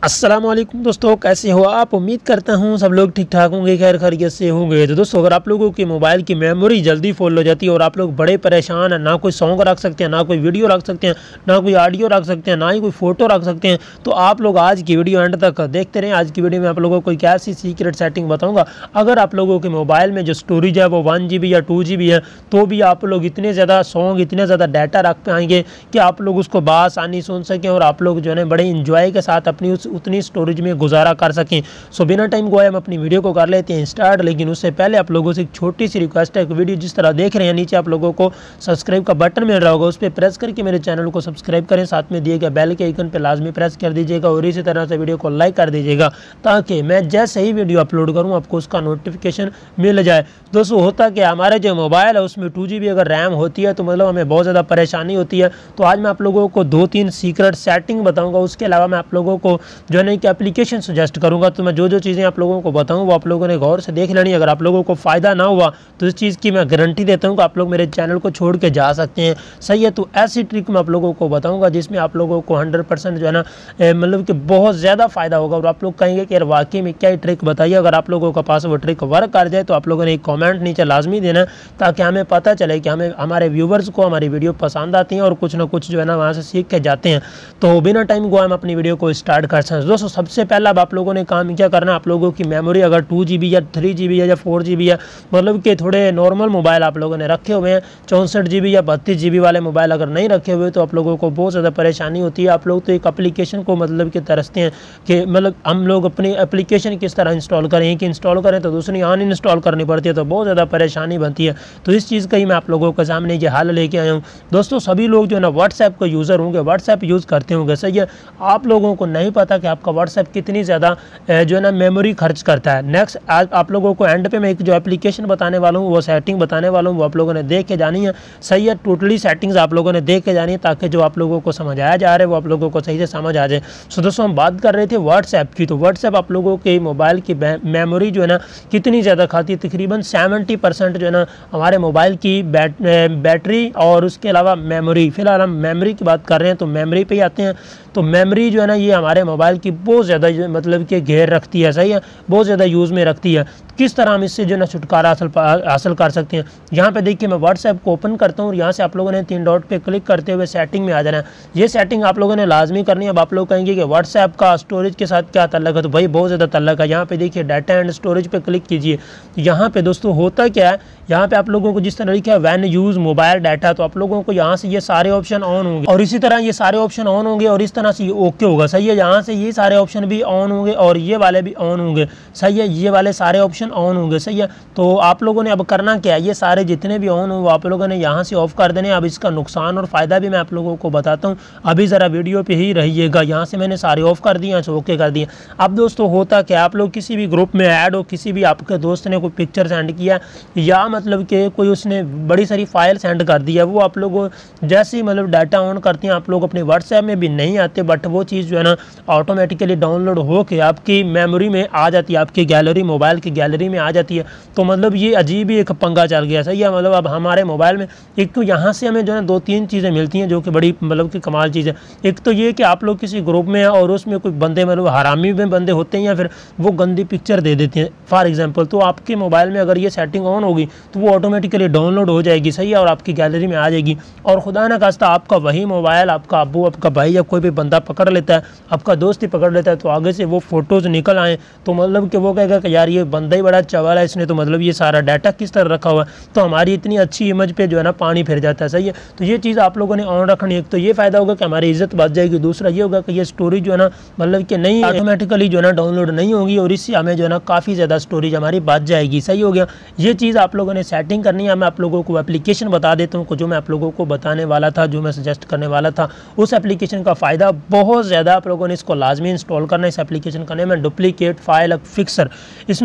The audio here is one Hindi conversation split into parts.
अस्सलामुअलैकुम दोस्तों, कैसे हो आप। उम्मीद करता हूँ सब लोग ठीक ठाक होंगे, खैर खैरियत से होंगे। तो दोस्तों, अगर आप लोगों की मोबाइल की मेमोरी जल्दी फुल हो जाती है और आप लोग बड़े परेशान हैं, ना कोई सॉन्ग रख सकते हैं, ना कोई वीडियो रख सकते हैं, ना कोई ऑडियो रख सकते हैं, ना ही कोई फ़ोटो रख सकते हैं, तो आप लोग आज की वीडियो एंड तक देखते रहें। आज की वीडियो में आप लोगों को एक ऐसी सीक्रेट सेटिंग बताऊँगा, अगर आप लोगों के मोबाइल में जो स्टोरेज है वो 1 GB या 2 GB है, तो भी आप लोग इतने ज़्यादा सॉन्ग, इतने ज़्यादा डाटा रख पाएंगे कि आप लोग उसको बआसानी सुन सकें और आप लोग जो है बड़े इंजॉय के साथ अपनी उतनी स्टोरेज में गुजारा कर सकें। सो बिना टाइम गवाए हम अपनी वीडियो को कर लेते हैं स्टार्ट। लेकिन उससे पहले आप लोगों से एक छोटी सी रिक्वेस्ट है, एक वीडियो जिस तरह देख रहे हैं नीचे आप लोगों को सब्सक्राइब का बटन मिल रहा होगा, उस पर प्रेस करके मेरे चैनल को सब्सक्राइब करें, साथ में दिए गए बेल के आइकन पर लाजमी प्रेस कर दीजिएगा और इसी तरह से वीडियो को लाइक कर दीजिएगा ताकि मैं जैसे ही वीडियो अपलोड करूँ आपको उसका नोटिफिकेशन मिल जाए। दोस्तों, होता कि हमारे जो मोबाइल है उसमें 2 GB अगर रैम होती है तो मतलब हमें बहुत ज़्यादा परेशानी होती है। तो आज मैं आप लोगों को 2-3 सीक्रेट सेटिंग बताऊंगा। उसके अलावा मैं आप लोगों को जो है एक एप्लीकेशन सजेस्ट करूंगा। तो मैं जो चीज़ें आप लोगों को बताऊं वो आप लोगों ने गौर से देख लेनी। अगर आप लोगों को फ़ायदा ना हुआ तो इस चीज़ की मैं गारंटी देता हूं कि आप लोग मेरे चैनल को छोड़ के जा सकते हैं। सही है, तो ऐसी ट्रिक मैं आप लोगों को बताऊंगा जिसमें आप लोगों को 100% जो है ना मतलब कि बहुत ज़्यादा फ़ायदा होगा। और आप लोग कहेंगे कि यार वाकई में क्या ट्रिक बताइए। अगर आप लोगों के पास वो ट्रिक वर्क कर जाए तो आप लोगों ने एक कॉमेंट नीचे लाजमी देना ताकि हमें पता चले कि हमें हमारे व्यूवर्स को हमारी वीडियो पसंद आती है और कुछ ना कुछ जो है ना वहाँ से सीख के जाते हैं। तो बिना टाइम गवाए हम अपनी वीडियो को स्टार्ट कर सकते हैं। दोस्तों, सबसे पहला अब आप लोगों ने काम क्या करना है, आप लोगों की मेमोरी अगर 2 GB या 3 GB या 4 GB है, मतलब कि थोड़े नॉर्मल मोबाइल आप लोगों ने रखे हुए हैं, 64 GB या 32 GB वाले मोबाइल अगर नहीं रखे हुए तो आप लोगों को बहुत ज़्यादा परेशानी होती है। आप लोग तो एक एप्लीकेशन को मतलब कि तरसते हैं कि मतलब हम लोग अपनी एप्लीकेशन किस तरह इंस्टॉल करें, एक इंस्टॉल करें तो दूसरी अनइंस्टॉल करनी पड़ती है, तो बहुत ज़्यादा परेशानी बनती है। तो इस चीज़ का ही मैं आप लोगों के सामने ये हल लेके आया हूँ। दोस्तों, सभी लोग जो है ना व्हाट्सएप का यूज़र होंगे, व्हाट्सएप यूज़ करते होंगे। सही है, आप लोगों को नहीं पता कि आपका व्हाट्सएप कितनी ज़्यादा जो है ना मेमोरी खर्च करता है। नेक्स्ट आज आप लोगों को एंड पे मैं एक जो एप्लीकेशन बताने वाला हूँ, वो सेटिंग बताने वाला हूँ, वो आप लोगों ने देख के जानी है। सही है, टोटली सेटिंग्स आप लोगों ने देख के जानी है ताकि जो आप लोगों को समझाया जा रहा है वो आप लोगों को सही से समझ आ जाए। सो दोस्तों, हम बात कर रहे थे व्हाट्सएप की। तो व्हाट्सएप आप लोगों के मोबाइल की मेमोरी जो है ना कितनी ज़्यादा खाती है, तकरीबन 70% जो है ना हमारे मोबाइल की बैटरी और उसके अलावा मेमोरी। फिलहाल हम मेमोरी की बात कर रहे हैं तो मेमोरी पे ही आते हैं। तो मेमोरी जो है ना ये हमारे मोबाइल की बहुत ज़्यादा मतलब कि घेर रखती है। सही है, बहुत ज़्यादा यूज़ में रखती है। किस तरह हम इससे जो है ना छुटकारा हासिल कर सकते हैं, यहाँ पे देखिए मैं व्हाट्सएप को ओपन करता हूँ और यहाँ से आप लोगों ने 3 डॉट पे क्लिक करते हुए सेटिंग में आ जाना है। ये सेटिंग आप लोगों ने लाजमी करनी है। अब आप लोग कहेंगे कि व्हाट्सएप का स्टोरेज के साथ क्या तल्लक है, तो भाई बहुत ज़्यादा तल्लक है। यहाँ पे देखिए डाटा एंड स्टोरेज पे क्लिक कीजिए। यहाँ पे दोस्तों होता क्या है, यहाँ पे आप लोगों को जिस तरह लिखा है व्हेन यूज़ मोबाइल डाटा, तो आप लोगों को यहाँ से ये सारे ऑप्शन ऑन होंगे और इसी तरह ये सारे ऑप्शन ऑन होंगे और इस तरह से ये ओके होगा। सही है, यहाँ से ये सारे ऑप्शन भी ऑन होंगे और ये वाले भी ऑन होंगे। सही है, ये वाले सारे ऑप्शन ऑन होंगे। सही है, तो आप लोगों ने अब करना क्या है, ये सारे जितने भी ऑन हो वो आप लोगों ने यहाँ से ऑफ कर देने। अब इसका नुकसान और फ़ायदा भी मैं आप लोगों को बताता हूँ, अभी ज़रा वीडियो पे ही रहिएगा। यहाँ से मैंने सारे ऑफ कर दिए, ओके कर दिए। अब दोस्तों होता क्या, आप लोग किसी भी ग्रुप में ऐड हो, किसी भी आपके दोस्त ने कोई पिक्चर सेंड किया या मतलब कि कोई उसने बड़ी सारी फाइल सेंड कर दी है, वो आप लोग जैसे ही मतलब डाटा ऑन करते हैं आप लोग अपने व्हाट्सएप में भी नहीं आते, बट वो चीज़ जो है ना ऑटोमेटिकली डाउनलोड होके आपकी मेमोरी में आ जाती है, आपकी गैलरी, मोबाइल की गैलरी में आ जाती है। तो मतलब ये अजीब ही एक पंगा चल गया। सही है, मतलब अब हमारे मोबाइल में एक तो यहाँ से हमें जो है 2-3 चीज़ें मिलती हैं जो कि बड़ी मतलब कि कमाल चीज़ है। एक तो ये कि आप लोग किसी ग्रुप में हैं और उसमें कोई बंदे मतलब हरामी में बंदे होते हैं या फिर वो गंदी पिक्चर दे देते हैं फॉर एग्जाम्पल, तो आपके मोबाइल में अगर ये सेटिंग ऑन होगी तो वो ऑटोमेटिकली डाउनलोड हो जाएगी। सही है, और आपकी गैलरी में आ जाएगी। और खुदा ना खास्ता आपका वही मोबाइल आपका अब्बू, आपका भाई या कोई भी बंदा पकड़ लेता है, आपका दोस्त ही पकड़ लेता है, तो आगे से वो फोटोज़ निकल आए तो मतलब कि वो कहेगा कि यार ये बंदा ही बड़ा चवाल है, इसने तो मतलब ये सारा डाटा किस तरह रखा हुआ है, तो हमारी इतनी अच्छी इमेज पे जो है ना पानी फिर जाता है। सही है, तो ये चीज़ आप लोगों ने ऑन रखनी है। एक तो ये फ़ायदा होगा कि हमारी इज्जत बच जाएगी, दूसरा ये होगा कि ये स्टोरेज जो है ना मतलब कि नहीं ऑटोमेटिकली जो है ना डाउनलोड नहीं होगी और इससे हमें जो है ना काफ़ी ज़्यादा स्टोरेज हमारी बच जाएगी। सही हो गया, ये चीज़ आप लोगों ने सेटिंग करनी है। मैं आप लोगों को एप्लीकेशन बता देता हूँ जो मैं आप लोगों को बताने वाला था, जो मैं सजेस्ट करने वाला था। उस एप्लीकेशन का फ़ायदा बहुत ज़्यादा, आप लोगों ने इसको लाजमी इंस्टॉल करना है। इस एप्लीकेशन का नाम है डुप्लीकेट फाइल फिक्सर। इसमें होता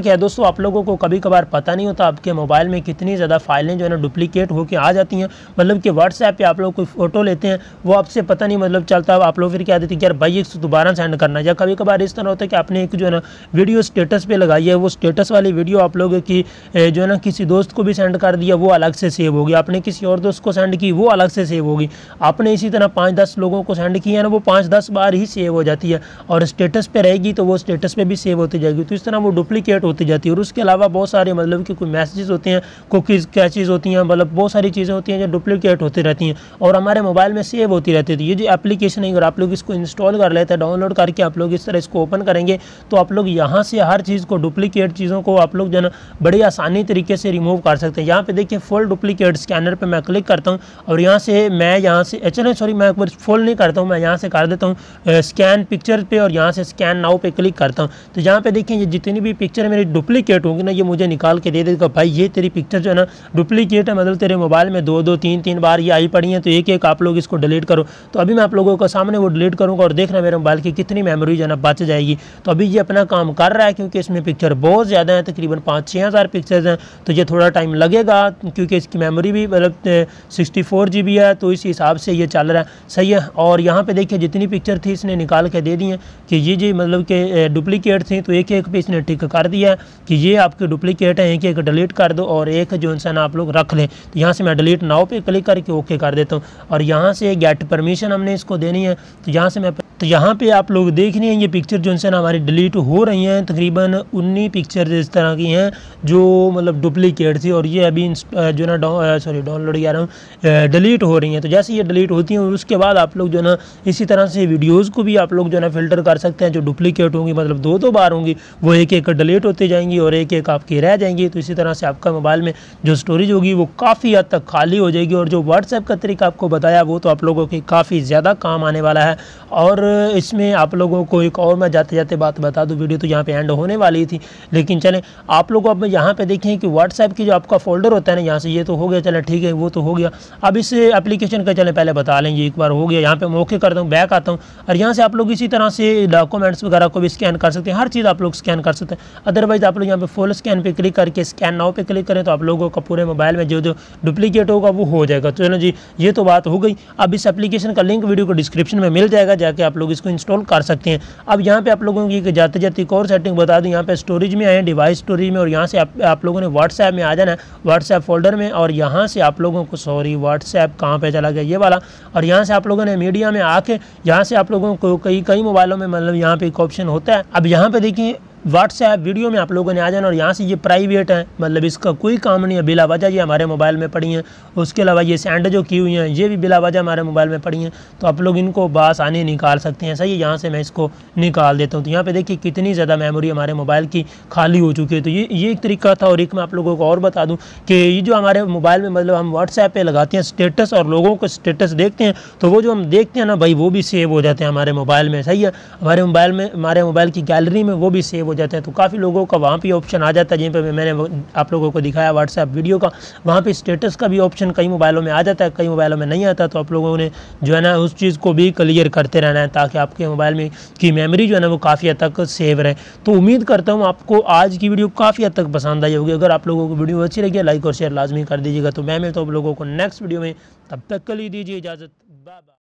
क्या है दोस्तों, आप लोगों को कभी कभार पता नहीं होता आपके मोबाइल में कितनी ज़्यादा फाइलें जो है ना डुप्लीकेट होकर आ जाती हैं। मतलब कि व्हाट्सएप पे आप लोग कोई फोटो लेते हैं, वो आपसे पता नहीं मतलब चलता, आप लोग फिर क्या देते हैं कि यार भाई इसको दोबारा सेंड करना। या कभी कभार इस तरह होता है कि आपने एक जो है ना वीडियो स्टेटस पे लगाई है, वो स्टेटस वाली वीडियो आप लोगों की जो है ना किसी दोस्त को भी सेंड कर दिया, वो अलग से सेव होगी। आपने किसी और दोस्त को सेंड की, वो अलग से सेव होगी। आपने इसी तरह 5-10 लोगों को सेंड किया ना, वो 5-10 बार ही सेव हो जाती है और स्टेटस पे रहेगी तो वो स्टेटस पे भी सेव होती जाएगी। तो इस तरह वो डुप्लीकेट होती जाती है। और उसके अलावा बहुत सारे मतलब कि कोई मैसेजेस होते हैं, कुकीज़ कैचेज़ होती हैं, मतलब बहुत सारी चीज़ें होती हैं जो डुप्लीकेट होती रहती हैं और हमारे मोबाइल में सेव होती रहती है। तो ये जो एप्लीकेशन है, अगर आप लोग इसको इंस्टॉल कर लेते हैं, डाउनलोड करके आप लोग इस तरह इसको ओपन करेंगे तो आप लोग यहाँ से हर चीज़ को, डुप्लीकेट चीज़ों को आप लोग जो है बड़ी आसानी तरीके से रिमूव कर सकते हैं। यहाँ पे देखिए फुल डुप्लीकेट स्कैनर पे मैं क्लिक करता हूँ और यहाँ से चलो सॉरी मैं एक बार फुल नहीं करता हूँ, मैं यहाँ से कर देता हूँ स्कैन पिक्चर पे और यहाँ से स्कैन नाउ पे क्लिक करता हूँ। तो यहाँ पे देखिए ये जितनी भी पिक्चर मेरी डुप्लीकेट होंगी ना, ये मुझे निकाल के दे देगा, भाई ये तेरी पिक्चर जो है ना डुप्लीकेट है, मतलब तेरे मोबाइल में 2-2 3-3 बार ये आई पड़ी हैं, तो एक एक आप लोग इसको डिलीट करो। तो अभी मैं आप लोगों के सामने वो डिलीट करूँगा और देखना मेरे मोबाइल की कितनी मेमोरी जो है ना बच जाएगी। तो अभी ये अपना काम कर रहा है क्योंकि इसमें पिक्चर बहुत ज़्यादा है, तकरीबन 5-6 हज़ार पिक्चर्स हैं। तो ये थोड़ा टाइम लगेगा क्योंकि इसकी मेमोरी भी मतलब 64 GB है, तो इस हिसाब से ये चल रहा है, सही है। और यहाँ पे देखिए जितनी पिक्चर थी इसने निकाल के दे दी हैं कि ये जी मतलब कि डुप्लीकेट थी, तो एक एक पे इसने टिक कर दिया है कि ये आपके डुप्लीकेट है, एक एक डिलीट कर दो और एक जो इंसान आप लोग रख लें। तो यहाँ से मैं डिलीट नाउ पे क्लिक करके ओके कर देता हूँ और यहाँ से गेट परमिशन हमने इसको देनी है। तो यहाँ पे आप लोग देख रहे हैं ये पिक्चर जो इंसान हमारी डिलीट हो रही हैं, तकरीबन 19 पिक्चर इस तरह की हैं जो मतलब डुप्लीकेट थी और ये अभी जो ना डाउनलोड किया रहा हूँ डिलीट हो रही हैं। तो जैसे ये डिलीट होती हैं और उसके बाद आप लोग जो ना इसी तरह से वीडियोज़ को भी आप लोग जो ना फिल्टर कर सकते हैं, जो डुप्लीकेट होंगी मतलब 2-2 बार होंगी, वो एक एक डिलीट होती जाएंगी और एक एक आपकी रह जाएंगी। तो इसी तरह से आपका मोबाइल में जो स्टोरेज होगी वो काफ़ी हद तक खाली हो जाएगी। और जो व्हाट्सएप का तरीका आपको बताया वो तो आप लोगों की काफ़ी ज़्यादा काम आने वाला है। और इसमें आप लोगों को एक और मैं जाते जाते बात बता दूं, वीडियो तो यहाँ पे एंड होने वाली थी, लेकिन चलें आप लोग अब यहाँ पे देखें कि व्हाट्सएप की जो आपका फोल्डर होता है ना, यहाँ से ये तो हो गया, चलें ठीक है वो तो हो गया। अब इस एप्लीकेशन का चलें पहले बता लेंगे, एक बार हो गया, यहाँ पे मैं ओके करता हूँ, बैक आता हूँ और यहाँ से आप लोग इसी तरह से डॉक्यूमेंट्स वगैरह को भी स्कैन कर सकते हैं, हर चीज़ आप लोग स्कैन कर सकते हैं। अदरवाइज आप लोग यहाँ पे फुल स्कैन पे क्लिक करके स्कैन नाउ पे क्लिक करें तो आप लोगों का पूरे मोबाइल में जो जो डुप्लीकेट होगा वो हो जाएगा। तो चलो जी ये तो बात हो गई। अब इस एप्लीकेशन का लिंक वीडियो को डिस्क्रिप्शन में मिल जाएगा, जाके आप लोग इसको इंस्टॉल कर सकते हैं। अब यहाँ पे आप लोगों की जाते जाते एक और सेटिंग बता दूँ, यहाँ पे स्टोरेज में आए, डिवाइस स्टोरेज में, और यहाँ से आप लोगों ने व्हाट्सएप में आ जाना है, व्हाट्सएप फोल्डर में, और यहाँ से आप लोगों को व्हाट्सएप कहाँ पे चला गया ये वाला, और यहाँ से आप लोगों ने मीडिया में आके यहाँ से आप लोगों को कई मोबाइलों में मतलब यहाँ पे एक ऑप्शन होता है। अब यहाँ पे देखिए व्हाट्सएप वीडियो में आप लोगों ने आ जाना और यहाँ से ये प्राइवेट है, मतलब इसका कोई काम नहीं है, बिला वजह ये हमारे मोबाइल में पड़ी हैं। उसके अलावा ये सेंड जो की हुई हैं ये भी बिला वजह हमारे मोबाइल में पड़ी हैं, तो आप लोग इनको बासानी निकाल सकते हैं। सही है, यहाँ से मैं इसको निकाल देता हूँ। तो यहाँ पे देखिए कितनी ज़्यादा मेमोरी हमारे मोबाइल की खाली हो चुकी है। तो ये एक तरीका था। और एक मैं आप लोगों को और बता दूँ कि ये जो हमारे मोबाइल में मतलब हम व्हाट्सएप पे लगाते हैं स्टेटस और लोगों को स्टेटस देखते हैं, तो वो जो हम देखते हैं ना भाई वो भी सेव हो जाते हैं हमारे मोबाइल में। सही है, हमारे मोबाइल की गैलरी में वो भी सेव हो जाते हैं। तो काफ़ी लोगों का वहाँ पे ऑप्शन आ जाता है, जिन पर मैंने आप लोगों को दिखाया व्हाट्सएप वीडियो का, वहाँ पे स्टेटस का भी ऑप्शन कई मोबाइलों में आ जाता है, कई मोबाइलों में नहीं आता। तो आप लोगों ने जो है ना उस चीज़ को भी क्लियर करते रहना है ताकि आपके मोबाइल में की मेमोरी जो है ना वो काफ़ी हद तक सेव रहे। तो उम्मीद करता हूँ आपको आज की वीडियो काफ़ी हद तक पसंद आई होगी। अगर आप लोगों को वीडियो अच्छी लगी लाइक और शेयर लाजमी कर दीजिएगा। तो मैं मिलता हूँ आप लोगों को नेक्स्ट वीडियो में, तब तक के लिए दीजिए इजाज़त, बाय बाय।